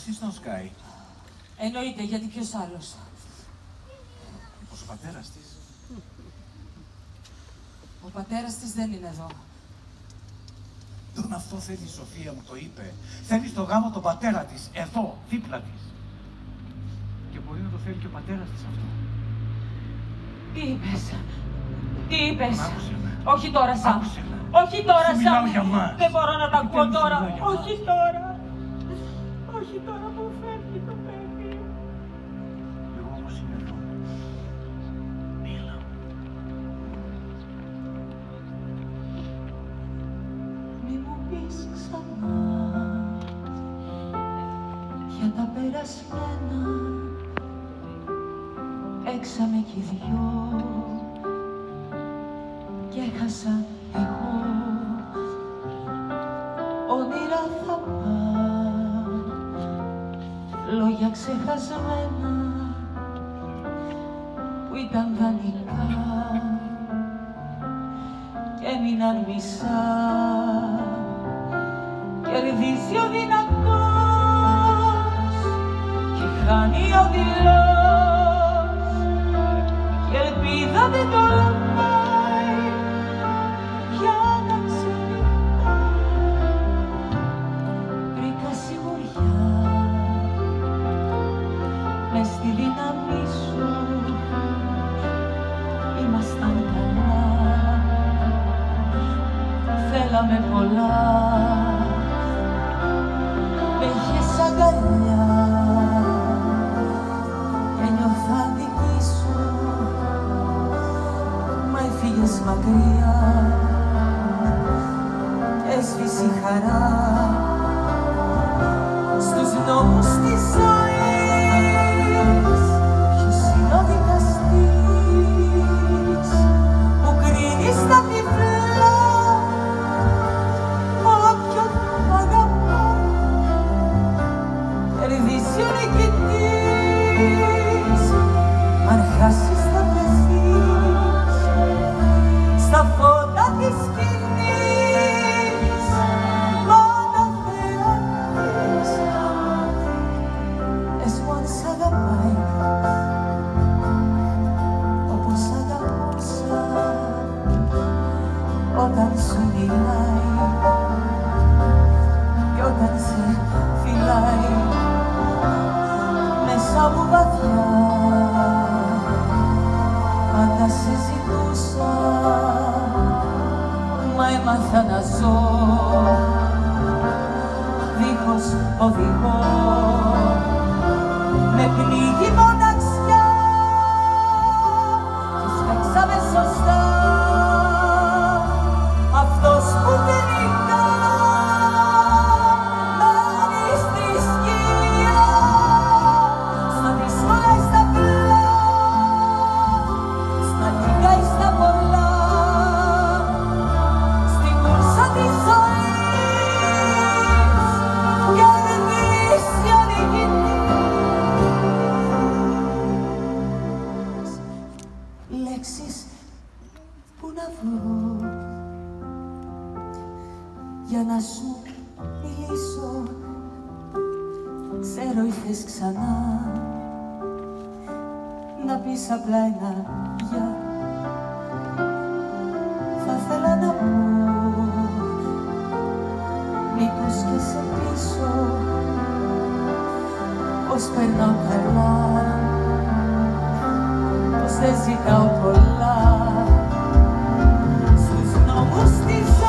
εσείς τον σκάει. Εννοείται, γιατί ποιος άλλος. Μήπως ο πατέρας της. Ο πατέρας της δεν είναι εδώ. Τον αυτό θέλει η Σοφία, μου το είπε. Θέλει στο γάμο τον πατέρα της, εδώ, δίπλα της. Και μπορεί να το θέλει και ο πατέρας της αυτό. Τι είπες. Τι είπες. Άκουσε με. Όχι τώρα, Σαμ. Άκουσε με. Όχι τώρα, Σου Σαμ. μιλάω για μας. Δεν μπορώ να τα ακούω τώρα. Όχι τώρα. Όχι τώρα που φεύγει το παιδί. Εγώ όμως είμαι εδώ. Μίλα. Μη μου πεις ξανά για τα περασμένα. Έξαμε κι οι δυο και έχασα εγώ. Όνειρα θα πάω, λόγια ξεχασμένα που ήταν δανεικά και έμειναν μισά. Κερδίζει ο δυνατός και χάνει ο δειλός και ελπίδα δεν τολμάει για να ξενυχτάει. Βρήκα σιγουριά μες στη δύναμή σου, ήμασταν καλά, θέλαμε πολλά. Με είχες αγκαλιά και νιώθα δική σου, μα έφυγες μακριά και έσβησε η χαρά στους νόμους της ζωής. Ποιος είναι ο δικαστής που κρίνει στα τυφλά όποιον αγαπά. Κερδίσει ο νικητής, αν χάσεις θα βρεθείς στα φώτα της σκηνής. Πάντα θεατής, πες μου αν σ' αγαπάει όπως αγαπούσα όταν σου μιλάει κι όταν σε φυλάει μέσα μου βαθιά. Πάντα σε ζητούσα, μα έμαθα να ζω δίχως οδηγό, με πνίγει μοναξιά και σφαίξαμε σωστά αυτός που τελικά μένει στη σκιά. Στα δύσκολα ή στα απλά, στα λίγα ή στα πολλά, στην κούρσα της ζωής κερδίσει ο νικητής. Λέξεις που να βρω για να σου μιλήσω. Ξέρω ήρθες ξανά να πεις απλά ένα γεια. Θα ήθελα να πω μήπως και σε πίσω πως περνάω καλά, πως δεν ζητάω πολλά στους νόμους της